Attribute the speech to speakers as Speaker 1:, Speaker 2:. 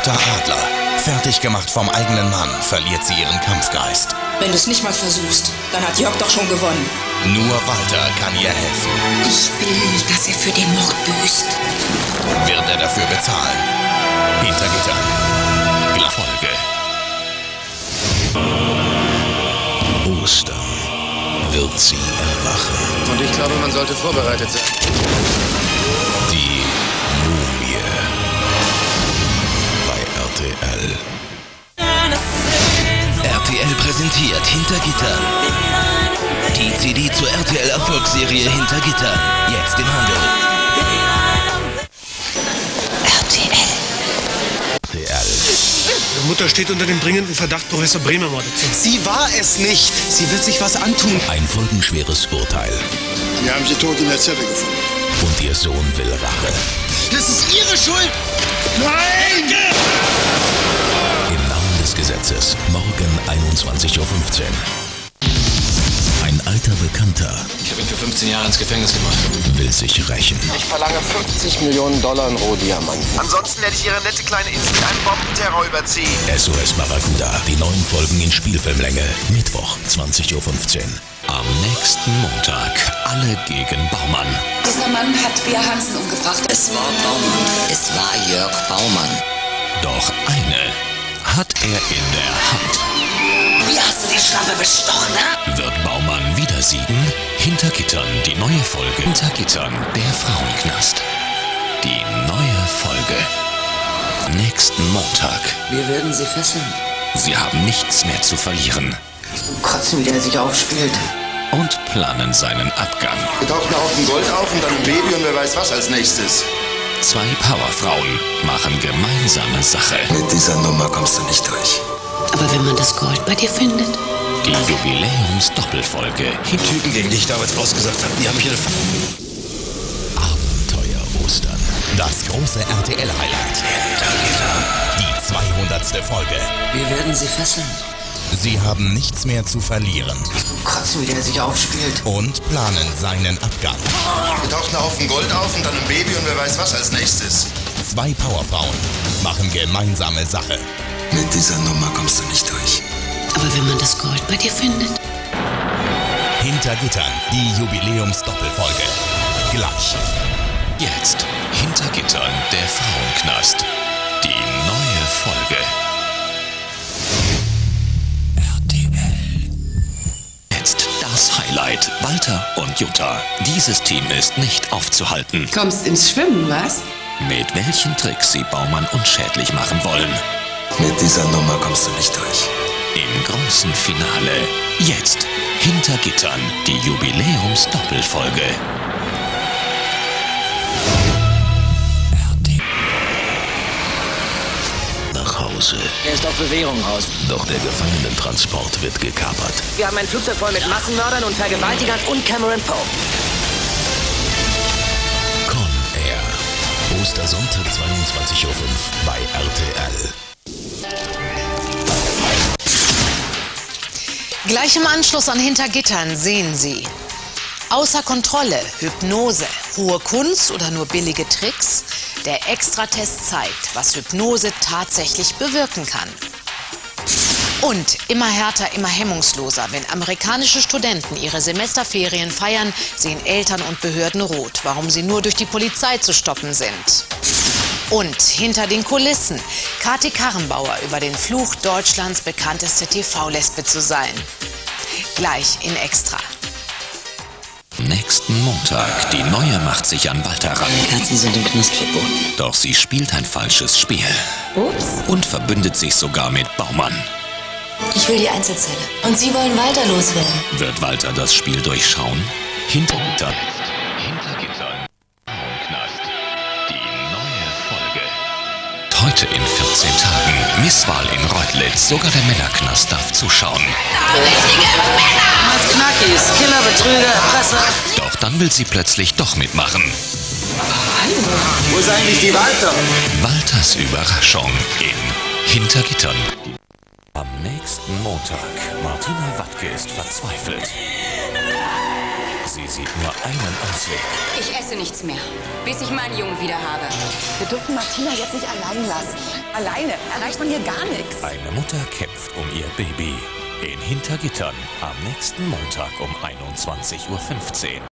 Speaker 1: Jutta Adler. Fertig gemacht vom eigenen Mann, verliert sie ihren Kampfgeist.
Speaker 2: Wenn du es nicht mal versuchst, dann hat Jörg doch schon gewonnen.
Speaker 1: Nur Walter kann ihr helfen.
Speaker 2: Ich will, dass er für den Mord büßt.
Speaker 1: Wird er dafür bezahlen? Hinter Gittern. Folge. Ostern wird sie erwachen.
Speaker 3: Und ich glaube, man sollte vorbereitet sein.
Speaker 1: Die Mumie bei RTL. RTL präsentiert Hinter Gittern. Die CD zur RTL-Erfolgsserie Hinter Gittern. Jetzt im Handel. RTL.
Speaker 4: Meine Mutter steht unter dem dringenden Verdacht, Professor Bremer ermordet zu haben.
Speaker 5: Sie war es nicht. Sie wird sich was antun.
Speaker 1: Ein folgenschweres Urteil.
Speaker 6: Wir haben sie tot in der Zelle gefunden.
Speaker 1: Und ihr Sohn will Rache.
Speaker 5: Das ist Ihre Schuld.
Speaker 4: Nein!
Speaker 1: Im Namen des Gesetzes. Morgen 21:15 Uhr. Ein alter Bekannter
Speaker 3: Ich habe ihn für 15 Jahre ins Gefängnis gemacht.
Speaker 1: will sich rächen.
Speaker 3: Ich verlange $50 Millionen in Rohdiamanten.
Speaker 5: Ansonsten werde ich Ihre nette kleine Insel mit einem Bombenterror überziehen.
Speaker 1: SOS Barracuda. Die neuen Folgen in Spielfilmlänge. Mittwoch 20:15 Uhr. Am nächsten Montag. Alle gegen Baumann.
Speaker 2: Dieser Mann hat Bea Hansen umgebracht.
Speaker 7: Es war Baumann. Es war Jörg Baumann.
Speaker 1: Doch eine hat er in der Hand.
Speaker 7: Wie hast du die Schlampe bestochen, ne?
Speaker 1: Wird Baumann wieder siegen? Hinter Gittern, die neue Folge. Hinter Gittern, der Frauenknast. Die neue Folge. Nächsten Montag.
Speaker 7: Wir werden sie fesseln.
Speaker 1: Sie haben nichts mehr zu verlieren.
Speaker 7: Kotzen, wie der sich aufspielt.
Speaker 1: Und planen seinen Abgang.
Speaker 6: Wir tauchen auf dem Gold auf und dann ein Baby und wer weiß was als nächstes.
Speaker 1: Zwei Powerfrauen machen gemeinsame Sache.
Speaker 5: Mit dieser Nummer kommst du nicht durch.
Speaker 8: Aber wenn man das Gold bei dir findet?
Speaker 1: Die Jubiläumsdoppelfolge.
Speaker 5: Die Typen, gegen die ich damals ausgesagt habe, die haben mich
Speaker 1: Abenteuer Ostern. Das große RTL-Highlight. Die 200. Folge.
Speaker 7: Wir werden sie fesseln.
Speaker 1: Sie haben nichts mehr zu verlieren.
Speaker 7: Kotzen, wie der sich aufspielt.
Speaker 1: Und planen seinen Abgang.
Speaker 6: Wir tauchen auf dem Gold auf und dann ein Baby und wer weiß was als nächstes.
Speaker 1: Zwei Powerfrauen machen gemeinsame Sache.
Speaker 5: Mit dieser Nummer kommst du nicht durch.
Speaker 8: Aber wenn man das Gold bei dir findet?
Speaker 1: Hinter Gittern, die Jubiläumsdoppelfolge. Gleich. Jetzt. Hinter Gittern, der Frauenknast. Die neue Folge. RTL. Jetzt das Highlight. Walter und Jutta. Dieses Team ist nicht aufzuhalten.
Speaker 8: Kommst ins Schwimmen, was?
Speaker 1: Mit welchen Tricks sie Baumann unschädlich machen wollen.
Speaker 5: Mit dieser Nummer kommst du nicht durch.
Speaker 1: Im großen Finale. Jetzt. Hinter Gittern. Die Jubiläumsdoppelfolge. Nach Hause.
Speaker 7: Er ist auf Bewährung raus.
Speaker 1: Doch der Gefangenentransport wird gekapert.
Speaker 7: Wir haben ein Flugzeug voll mit Massenmördern und Vergewaltigern und Cameron Poe.
Speaker 1: Con Air. Ostersonntag 22:05 Uhr bei RTL.
Speaker 8: Gleich im Anschluss an Hinter Gittern sehen Sie: Außer Kontrolle, Hypnose, hohe Kunst oder nur billige Tricks? Der Extratest zeigt, was Hypnose tatsächlich bewirken kann. Und immer härter, immer hemmungsloser. Wenn amerikanische Studenten ihre Semesterferien feiern, sehen Eltern und Behörden rot, warum sie nur durch die Polizei zu stoppen sind. Und hinter den Kulissen: Kati Karrenbauer über den Fluch, Deutschlands bekannteste TV-Lesbe zu sein. Gleich in Extra.
Speaker 1: Nächsten Montag. Die Neue macht sich an Walter ran.
Speaker 7: Katzen sind im Knast verboten.
Speaker 1: Doch sie spielt ein falsches Spiel.
Speaker 7: Ups.
Speaker 1: Und verbündet sich sogar mit Baumann.
Speaker 2: Ich will die Einzelzelle. Und Sie wollen Walter loswerden.
Speaker 1: Wird Walter das Spiel durchschauen? Hinter Gittern. Hinter Gittern. Frauenknast. Die neue Folge. Heute in 14 Tagen. Misswahl in Reutlitz. Sogar der Männerknast darf zuschauen.
Speaker 7: Was Knackis, Killer, Betrüger, Erpresser.
Speaker 1: Doch dann will sie plötzlich doch mitmachen.
Speaker 6: Wo ist eigentlich die Walter?
Speaker 1: Walters Überraschung in Hinter Gittern. Am nächsten Montag. Martina Wattke ist verzweifelt. Sie sieht nur einen Ausweg.
Speaker 9: Ich esse nichts mehr, bis ich meinen Jungen wieder habe.
Speaker 10: Wir dürfen Martina jetzt nicht allein lassen. Alleine erreicht man hier gar nichts.
Speaker 1: Eine Mutter kämpft um ihr Baby. In Hinter Gittern am nächsten Montag um 21:15 Uhr.